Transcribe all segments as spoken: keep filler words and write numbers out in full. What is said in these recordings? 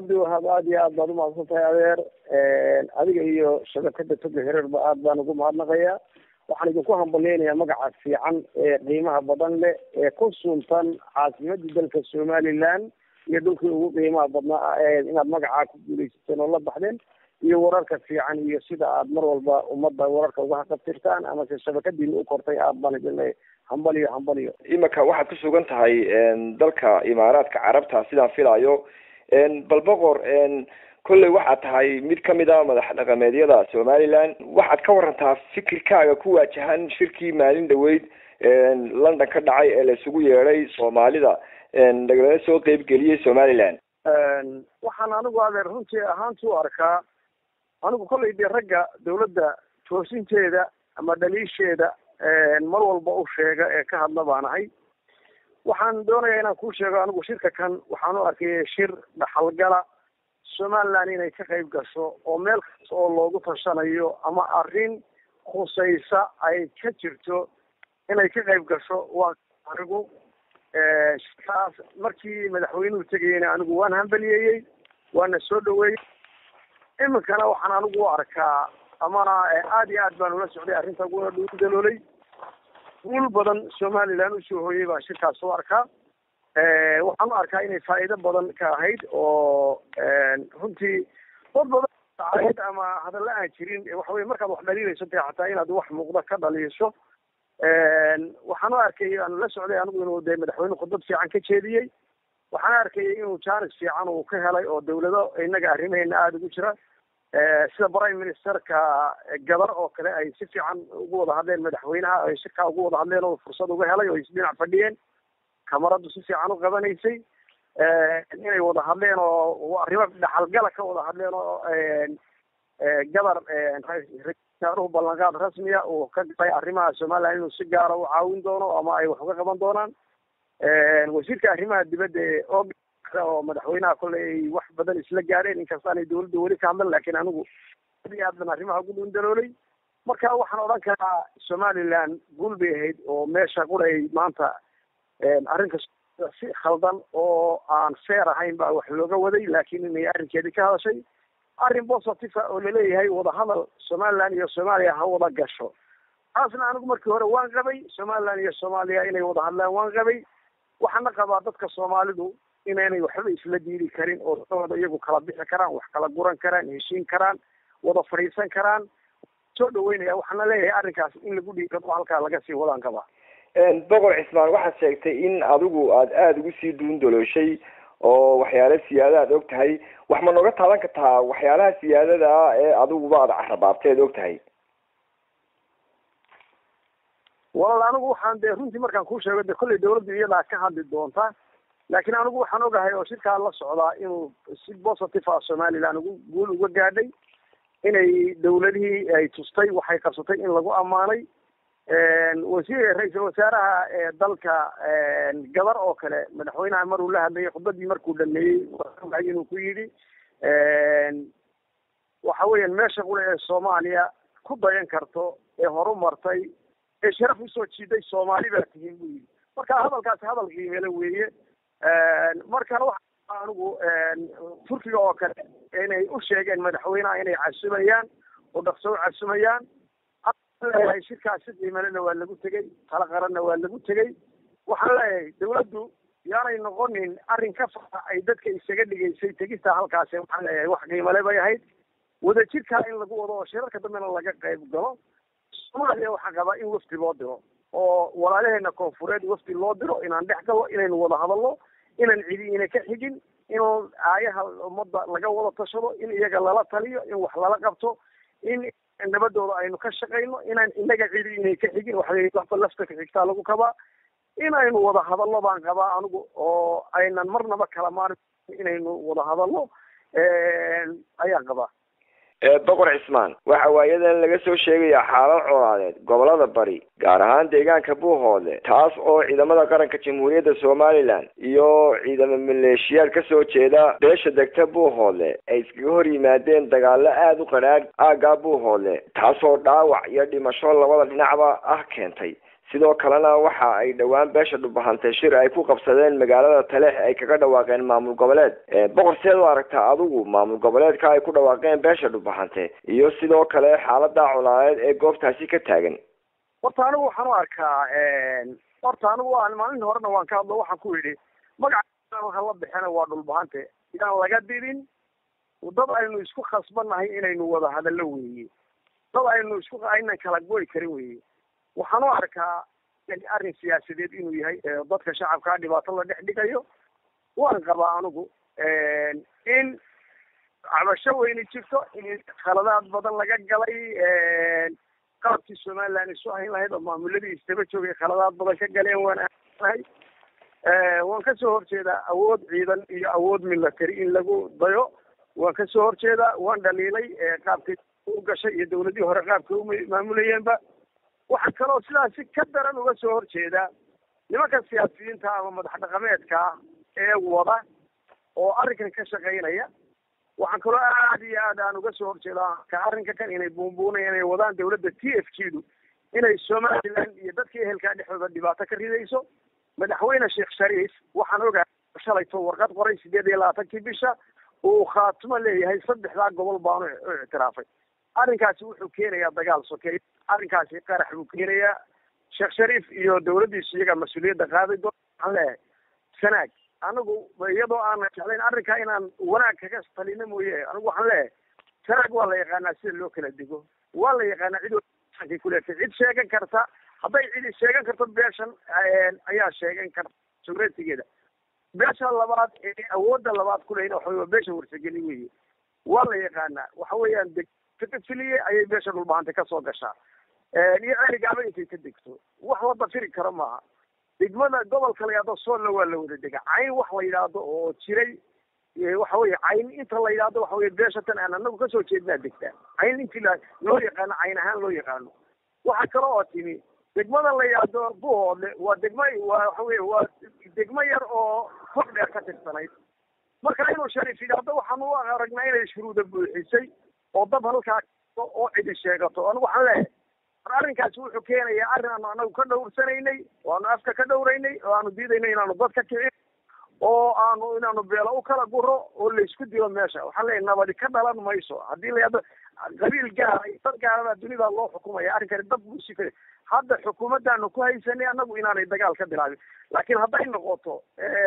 wahab aad iyo aad baad umahadsan tahay adeer adiga iyo shabakada toga hireerba aad baan ugu mahadnaqayaa waxaan idinku hambaleynayaa magaca fiican ee qiimaha badan leh ee ku suntan caasimadda dalka Somaliland iyo dhulkii ugu qiimaha badnaa inaad magacaa ku guuleysateen oo la baxdeen iyo wararka fiican iyo sida aad mar walba ummadda wararka uga qabtirtaan ama shabakadiina u kortay aad baan idin hambaliyo hambaliyo imaka waxaad ku sugan tahay dalka Imaaraadka Carabta sidaan filayo bal boqor kolley waxaad tahay mid kamid ah madax dhaqameedyada Somaliland waxaad ka warantaa fikirkaaga ku waajahan shirkii maalin dhaweyd London ka dhacay ee la isugu yeeray Soomaalida laga soo qayb galiyay Somaliland waxaan anigu adeer runtii ahaantu arkaa anigu kolley de ragga dawladda toosinteeda ama dhaliisheeda mar walba u sheega ee ka hadla baan ahay waxaan doonayaa inaan kuu sheego anigu shirka kan waxaan u arkay shir dhaxalgala Somaliland inay ka qayb gasho oo meel kasta oo loogu tashanayo ama arrin khusaysa ay ka jirto inay ka qayb gasho waa anigu shirkaas markii madaxweynuhu tegayna anigu waan hambaliyeeyey waana soo dhaweeyey iminkana waxaan anigu u arkaa amana aad iyo aad baan ula socday arrinta uguna dhuudaloolay guul badan Somaliland usoo hooyay baan shirkaas u arkaa waxaan u arkaa inay faa'iido badan ka ahayd oo runtii dad badan ama hadalla aan jirin waxa weeye markaad wax dhaliilayso dee xataa inaad wax muuqda ka dhaliisho waxaan u arkay aan la socday anigu inuu dee madaxweyne khudbad fiican ka jeediyey waxaan arkay inuu jaanis fiican uu ka helay oo dawlado inaga arrimaheena aada ugu jira sida prime ministerka gabar oo kale ay si fiican ugu wada hadleen madaxweynaha ay shirka ugu wada hadleen oo fursad uga helay oo isdhinac fadhiyeen kamaradu si fiican u qabanaysay inay wada hadleen oo arrimo dhaxalgala ka wada hadleen oo gabar ra-iisul ballanqaad rasmiya oo ka dhigay arrimaha Somaliland inuu si gaar ah u caawin doono ama ay wax uga qaban doonaan wasiirka arrimaha dibadda oo oo madaxweynaha kolley wax badan isla gaareen inkasta aanay dawladda weli ka hadlan laakiin anigu aad baan arrimaha ugu dhundaloolay marka waxaan odhan karaa Somaliland guul bay ahayd oo meesha quray maanta arrinka si khaldan oo aan fair ahayn baa wax looga waday laakiin inay arrinkeedii ka hadashay arrin positive oo laleeyahay wada hadal Somaliland iyo Soomaaliya ha wada gasho taasna anigu markii hore waan qabay Somaliland iyo Soomaaliya inay wada hadlaan waan qabay waxaana qabaa dadka Soomaalidu inaanay waxba isla diidi karin oo dadooda iyagu kala bixi karaan wax kala guran karaan heshiin karaan wada fariisan karaan soo dhaweynaya waxaana leeyahay arrinkaas in lagu dhiiro halka laga sii wadaan qaba boqor Cismaan waxaad sheegtay in adigu aad aada ugu sii duun dalooshay oo waxyaalo siyaada aad og tahay wax ma nooga taaban kartaa waxyaalaha siyaadada ah ee adiguba aad carrabaabteed og tahay walaal anigu waxaan dee runtii markaan kuu sheego dee kolley dawladdu iyadaa ka hadli doonta laakiin anigu waxaan ogahay oo shirkaa la socdaa inuu si positive ah Somaliland ugu guul uga gaadhay inay dawladihii ay tustay waxay qabsatay in lagu ammaanay wasiir ra-iisul wasaaraha ee dalka gabar oo kale madaxweynaha maruu la hadlayay khudbadii markuu dhameeyey waa inuu ku yidhi waxa weeyaan meesha qura ee Soomaaliya ku dayan karto ee horumartay ee sharaf usoo jiiday Soomaali baa tihiin buu yidhi marka hadalkaasi hadal qiimele weeye markana waxa anigu Turkiga oo kale inay u sheegeen madaxweynaha inay casumayaan oo dhaqso casumayaan ay shirkaasi qiimalena waa lagu tegay tala qaranna waa lagu tegay waxaan leeyahay dawladdu yaanay noqonin arrin ka fara ay dadka isaga dhigaysay tegista halkaasi waxaan leeyahay wax qiimale bay ahayd wadajirka in lagu wado oo shirarka dambena laga qayb galo Soomaaliya waxaa qaba in wafdi loo diro oo walaalaheena koonfureed wafdi loo diro inaan dhex galo inaynu wada hadallo inaan cidi ina ka xigin in aayaha ummadda laga wada tashado in iyaga lala taliyo in wax lala qabto in nabadooda aynu ka shaqeyno inaan inaga cidi inay ka xigin waxa lafta ka xigtaa lagu kabaa inaynu wada hadallo baan qabaa anigu oo aynan marnaba kala maarin inaynu wada hadallo ayaan qabaa boqor Cismaan waxa waayadan laga soo sheegaya xaalad colaadeed gobolada bari gaar ahaan deegaanka Buuhoodle taas oo ciidamada qaranka Jamhuuriyadda Somaliland iyo ciidamada maleeshiyaad ka soo jeeda beesha degta Buuhoodle ay iskaga hor yimaadeen dagaalo aad u qaraar aaga Buuhoodle taas oo dhaawac iyo dhimasho labada dhinacba ah keentay sidoo kalena waxa ay dhowaan beesha dhulbahante shir ay ku qabsadeen magaalada Taleex ay kaga dhawaaqeen maamul goboleed. boqor seed u aragtaa adigu maamul goboleedka ay ku dhawaaqeen beesha dhulbahante iyo sidoo kale xaaladda colaadeed ee goobtaasi ka taagan? horta anigu waxaan u arkaa horta anigu waan maalin horena waan ka hadlo waxaan ku yidhi magaca waxa la bixina waa dhulbahante inaan laga didin dad aynu isku khasbannahay inaynu wada hadallo weeye dad aynu isku aynan kala goy karin weeye waxaan u arkaa arrin siyaasadeed inuu yahay dadka shacabka dhibaato la dhex dhigayo waan qabaa anigu in cabasho weyni jirto in khaladaad badan laga galay qaabkii Somaliland isu hayn lahayd oo maamuladii istaba joogay khaladaad badan ka galeen waan ahay waan ka soo horjeedaa awood ciidan iyo awood military in lagu dayo waan ka soo horjeedaa waan dhaliilay qaabkii u gashay iyo dawladii hore qaabkii u maamulayeenba waxaan kaloo sidaasi ka daran uga soo horjeedaa nimanka siyaasiyiinta ama madax dhaqameedka ee wada oo arrinkan ka shaqaynaya waxaan kaloo aad iyo aad aan uga soo horjeedaa ka arrinka kan inay buunbuunayaan inay wadaan dawladda T F G du inay Somaliland iyo dadkii ehelka dhexdooda dhibaato ka ridayso madaxweyne Sheekh Shariif waxaan ogahay shalayto warqad qoray sideed iyo labaatankii bisha uu khaatimo leeyahay saddexda gobol baan u ictiraafay arrinkaasi wuxuu keenayaa dagaal sokeey arrinkaasi qarax uu keenayaa Sheekh Shariif iyo dawladdiisa iyaga mas'uuliyadda qaaday doonaan leeyahay sanaag anigu iyadoo aan jeclayn arrinka inaan wanaag kaga talino mooye anigu waxaan leeyahay sanaag waa la yaqaanaa sida loo kala digo waa la yaqaanaa cid kuleetay cid sheegan karta hadday cidi sheegan karto beeshan ayaa sheegan karta suuratigeeda beesha labaad ee awoodda labaad ku leeyahay waxa weeye beesha warsageli weeye waa la yaqaanaa waxa weeyaan degtafiliye ayay beesha dhulbahante ka soo gashaa iyo celigaaba intay ka degto wax la dafiri karo maaha degmada gobolka la yidhaahdo soolna waa la wada dega cayn wax la yidhaahdo oo jiray waxa weeye cayn inta la yidhaahdo waxa weye beesha tan aan anagu kasoo jeednaa degtaa cayn intii la loo yaqaano cayn ahaan loo yaqaano waxa kale oo timi degmada la yidhaahdo buhoodle waa degma waa waxa weye waa degmo yar oo fog dheer ka tirsanayd marka inuu Shariif yidhaahdo waxaan u aragnaa inay shuruuda buuxisay oo dab halkaa oo cidi sheegato anigu waxaan leeyahay arrinkaasi wuxuu keenayaa arrin aanu anagu ka dhowrsanaynay oo aanu afka ka dhowraynay oo aanu diidaynay inaanu dadka kicin oo aanu inaanu beelo u kala guro oo laysku dilo meesha waxaan leeyahay nabadi ka dhalan mayso haddii la yidhahdo qabiil gaara dad gaarada dunida loo xukumaya arrinkani dad buu si kale hadda xukuumaddaanu ku haysanay anagu inaanay dagaal ka bilaabin laakiin hadday noqoto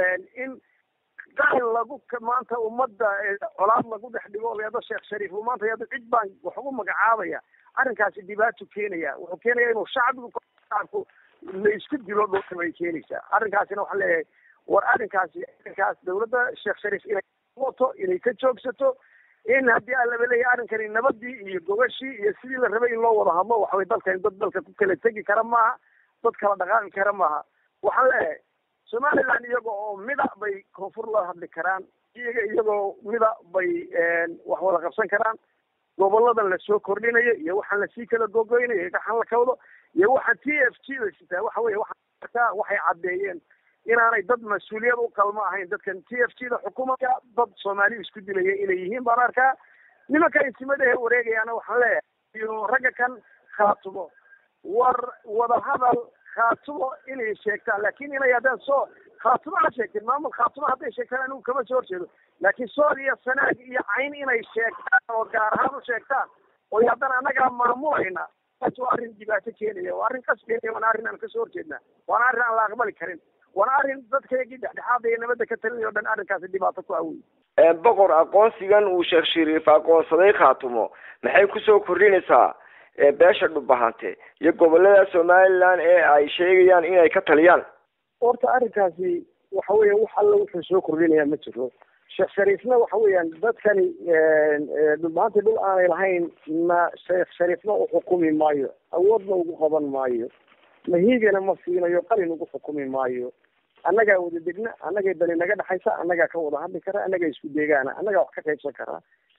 in qaal lagu maanta ummadda colaad lagu dhex dhigo la yidhahdo Sheekh Shariif uu maanta yadda cid baan wax ugu magacaabaya arrinkaasi dhibaato keenaya wuxuu keenayaa inuu shacbigu shacabku la isku dilo dhulka bay keenaysaa arrinkaasina waxaan leeyahay war arrinkaasi arrinkaas dawladda Sheekh Shariif inay wato inay ka joogsato in haddii aan laba leeyahay arrinkani nabadii iyo gogashii iyo sidii la rabay in loo wada hadlo waxa way dalkan dad dalka ku kala tegi kara maaha dad kala dhaqaaqi kara maaha waxaan leeyahay Somaliland iyaga oo mida bay koonfur la hadli karaan iyaga iyagoo mida bay wax wada qabsan karaan goboladan la soo kordhinayo iyo waxaan la sii kala gogoynayo waxaan la kawdo iyo waxaan T F G da sitaa waxa weeye waxaan waxay cadeeyeen inaanay dad mas'uuliyad u qalmo ahayn dadkan T F G da xukuumadda dad Soomaali isku dilaya inay yihiin baan arkaa nimanka intimada wareegayana waxaan leeyahay iyo ragga kan khaatumo war wada hadal khaatumo inay sheegtaan laakiin inay hadaan soo khaatumo ha sheegteen maamul khaatumo hadday sheegtaan anigu kama soo horjeedo laakiin sool iyo sanaag iyo cayn inay sheegtaan oo gaar ahaan u sheegtaan oo haddana annagaa maamulayna taas waa arrin dhibaato keenaya waa arrin qas keenaya waana arrin aan kasoo horjeednaa waana arrin aan la aqbali karin waana arrin dadkaygii dhexdhexaada iyo nabadda ka talinaya o dhan arrinkaasi dhibaato ku awey boqor aqoonsigan uu Sheekh Shariif aqoonsaday khaatumo maxay kusoo kordhinaysaa beesha dhulbahante iyo gobolada Somaliland ee ay sheegayaan inay ka taliyaan horta arrinkaasi waxa weeye wax alla wuxuu soo kordhinaya ma jiro Sheekh Shariifna waxa weeyaan dadkani dhulbahante dhul aanay lahayn ma Sheekh Shariifna u xukumi maayo awoodna ugu qaban maayo mahiigana ma siinayo qalin ugu xukumi maayo annagaa wada degna annagay bani naga dhaxaysa annagaa ka wada hadli kara annagaa isku deegaana annagaa wax ka qaybsan karaa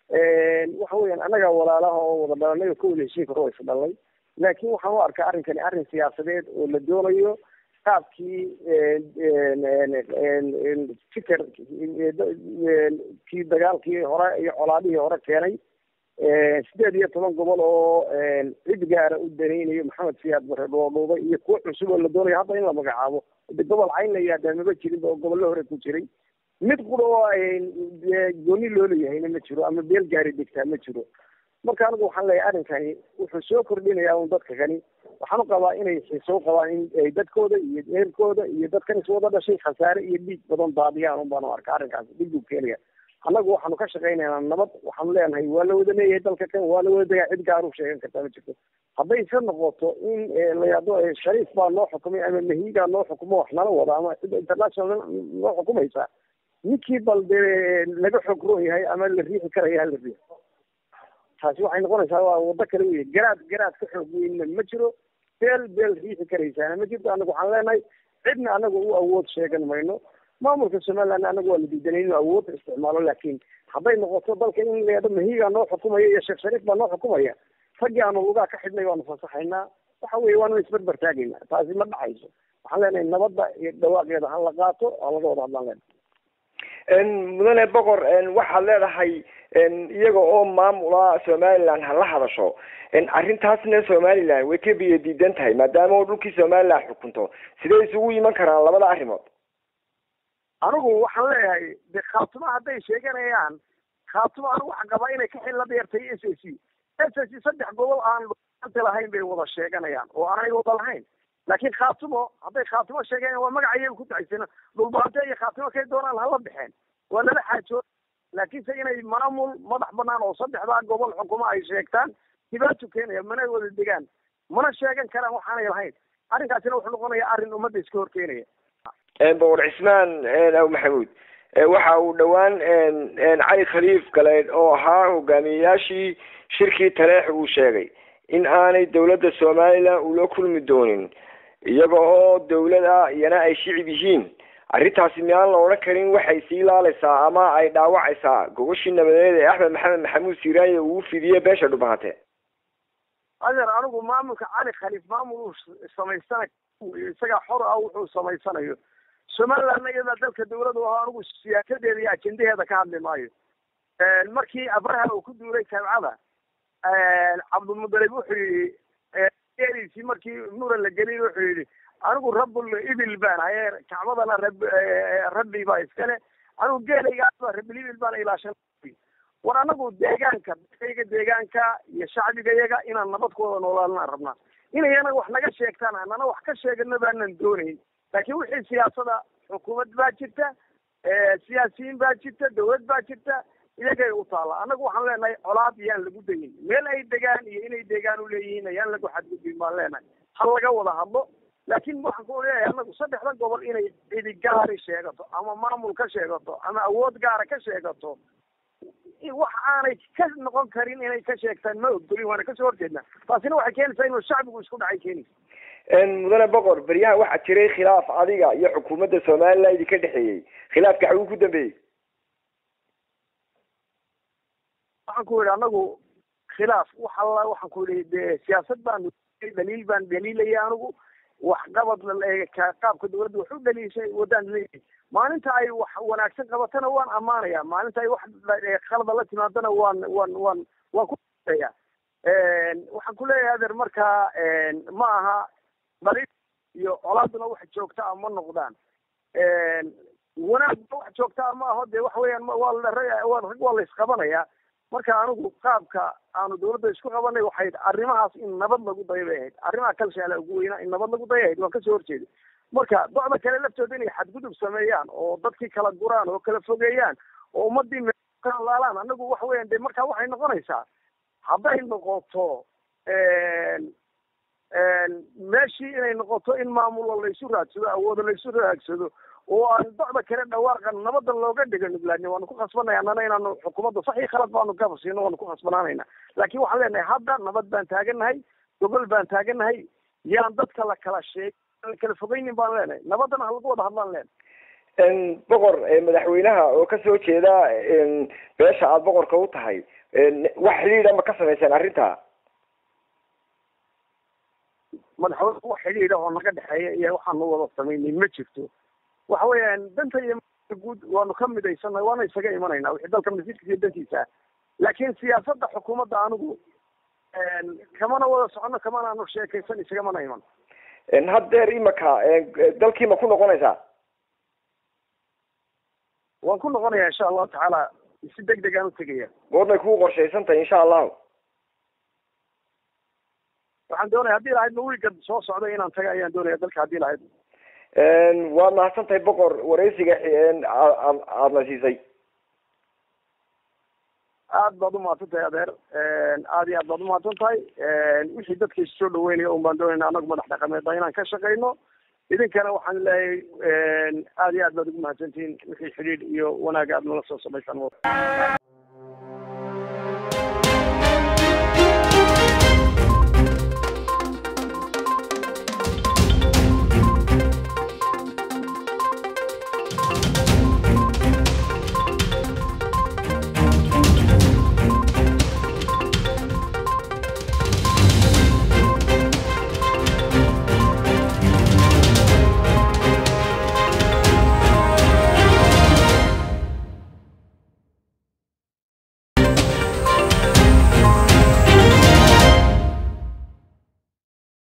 waxa weeyaan annagaa walaalaha oo wada dhalanay oo ka wada heshiin karo is dhalay laakiin waxaan u arkaa arrinkani arrin siyaasadeed oo la doonayo qaabkii fikir kii dagaalkii hore iyo colaadihii hore keenay sideed iyo toban gobol oo cid gaara u danaynayo maxamed siyaad bare dhoodhooba iyo kuwo cusub oo la doonayo hadda in la magacaabo gobol cayn la yihahdaa maba jirin oo gobollo hore ku jiray mid qura oo gooni loo leeyahayna ma jiro ama beel gaari degtaa ma jiro marka anigu waxaan leeyahay arrinkani wuxuu soo kordhinayaa un dadka kani waxaan u qabaa inay xiiso qabaan in ay dadkooda iyo eerkooda iyo dadkan iswada dhashay khasaare iyo dhiig badan daadiyaan un baan u arka arrinkaas dhib uu keenaya annagu waxaanu ka shaqaynaynaa nabad waxaanu leenahay waa la wada leeyahay dalka kan waa la wada degaa cid gaar u sheegan kartaa ma jirto hadday iska noqoto in la yidhahdo shariif baa noo xukumay ama mahiigaa noo xukumo wax nala wada ama cid international noo xukumaysa ninkii bal dee laga xog roon yahay ama la riixi karaya hala riixo taasi waxay noqonaysaa waa wado kale wey garaad garaad ka xoog weynna ma jiro beel beel riixi karaysaana ma jirto annagu waxaan leenahay cidna annaga u awood sheegan mayno maamulka somaliland anagu waa la diidanay inuu awood isticmaalo laakiin hadday noqoto dalka in leedo mahiigaa noo xukumaya iyo sheekh shariif baa noo xukumaya raggii aanu lugaa ka xidhnay waanu fasaxaynaa waxa weeye waanu isbarbar taagaynaa taasi ma dhacayso waxaan leenahay nabadda iyo dhawaaqeeda ha la qaato ha laga wada hadlaan leenahay mudane boqor waxaad leedahay iyaga oo maamula somaliland hala hadasho arrintaasna somaliland way ka biyo diidan tahay maadaama oo dhulkii somaliland xukunto sidee isugu iman karaan labada arrimood anigu waxaan leeyahay de khaatuma hadday sheeganayaan khaatuma anigu waxaan qabaa inay ka xilla dheertay s s c s s c saddex gobol aan anta lahayn bay wada sheeganayaan oo aanay wada lahayn laakiin khaatumo hadday khaatumo sheeganayaan waa magaca iyaga ku dacaysana dhulbaante iyo khaatumo kay doonaan hala baxeen waa lala xaajooda laakiinse inay maamul madax banaan oo saddexdaa gobol xukumo ay sheegtaan dhibaato keenaya mana wada degaan mana sheegan karaan waxaanay lahayn arrinkaasina wuxuu noqonayaa arrin ummadda iska hor keenaya boqor cismaan aw maxamuud waxa uu dhowaan cali khaliif galeed oo ahaa hogaamiyeyaashii shirkii taleex uu sheegay in aanay dawladda somaliland ula kulmi doonin iyaga oo dawlad ah iyana ay shicib yihiin arrintaasi miyaan la odhan karin waxay sii laalaysaa ama ay dhaawacaysaa gogashii nabadeed ee axmed maxamed maxamuud siiraanye uu fidiyey beesha dhubahate adeer anigu maamulka cali khaliif maamul uu samaysana isagaa xor ah wuxuu samaysanayo somalilandna iyadaa dalka dawladu aho anigu siyaasadeeda iyo ajendaheeda ka hadli maayo markii abraha uu ku duulay kabcada cabdilmudalib wuxuu yihi geeliisii markii muran la gelin wuxuu yihi anigu rabbul ibil baan haye kacbadana rab rabbi baa iskale anigu geelaygaaba rabbil ibil baan ilaashan war anagu deegaanka dadkayga deegaanka iyo shacbiga yaga inaan nabadkooda noolaalnaan rabnaa inay anaga wax naga sheegtaan anana wax ka sheegano baanan doonayn laakiin wixii siyaasada xukuumad baa jirta siyaasiyiin baa jirta dawlad baa jirta iyagay u taalla anagu waxaan leenahay colaad yaan lagu dayin meel ay degaan iyo inay deegaan u leeyihiin ayaan lagu xadgudbin baan leenahay ha laga wada hadlo laakiin waxaan ku leeyahay anagu saddexda gobol inay cidi gaari sheegato ama maamul ka sheegato ama awood gaara ka sheegato wax aanay ka noqon karin inay ka sheegtaan ma ogolin waana kasoo horjeednaa taasina waxay keenaysaa inuu shacbigu isku dhacay keenaysa mudane boqor beryahan waxaa jiray khilaaf adiga iyo xukuumadda somaliland idinka dhexeeyey khilaafka xaguu ku dambeeyey waxaan ku yidhi anagu khilaaf wax alla waxaan ku yidhi dee siyaasad baan daliil baan daliilaya anigu waxqabad qaabka dawladda wax u dhaliishay wadaan leeyahay maalinta ay wax wanaagsan qabatana waan ammaanaya maalinta ay wax khalada la timaadana waan waan waan waan ku ya waxaan ku leeyahay adeer markaa ma aha daliil iyo colaaduna wax joogta ah ma noqdaan wanaagna wax joogta ah ma aho dee waxa weeyaan waa rag waa la isqabanaya marka anigu qaabka aanu dawladda isku qabanay waxay arrimahaas in nabad lagu dayo bay ahayd arrimaha kalshaala ugu weynaa in nabad lagu dayo ahayd waan kasoo horjeeday marka docda kale laftooda inay xadgudub sameeyaan oo dadkii kala guraan oo kala fogeeyaan oo ummadii kala laalaan anagu waxa weeyaan dee markaa waxay noqonaysaa hadday noqoto meeshii inay noqoto in maamulo laysu raadsado awoodo laysu raagsado oo aan docda kale dhawaaqan nabada looga dhigo nuglaani waanu ku khasbanaya annana inaanu xukuumadda saxii khalad baanu ka fasiino waanu ku khasbanaanayna laakiin waxaan leenahay hadda nabad baan taaganahay gobol baan taaganahay yaan dadka la kala sheeg la kala fogeynin baan leenahay nabadana ha lagu wada hadlaan leenahay boqor madaxweynaha oo kasoo jeeda beesha aada boqorka u tahay wax xidhiidha ma ka samayseen arrinta madaxweyne wax xidhiidha oo naga dhexeeya iyo waxaanu wada samaynay ma jirto waxa weeyaan danta iyo guud waanu ka midaysanay waana isaga imanaynaa wixii dalka masiirkiisa iyo dantiisa laakiin siyaasadda xukuumadda anigu kamana wada socono kamana aanu sheekaysan isagamana iman haddeer imaka dalkii ma ku noqonaysaa? waan ku noqonayaa insha allahu tacaala si deg deg aan utegaya. goormay kuu qorshaysan tahay insha allahu? waxaan doonaya haddii lahayd mawiga soo socda inaan taga ayaan doonaya dalka haddii lahayd. waad mahadsan tahay boqor wareysiga aadna siisay. aad baad umahadsan tahay adeer, aad iyo aad baad umahadsan tahay. wixii dadka issoo dhaweynaya un baan doonayna anagu madax dhaqameedba inaan ka shaqayno. idinkana waxaan leeyahay aad iyo aad baad ugu mahadsantihiin wixii xidhiidh iyo wanaag aad nala soo samaysaan.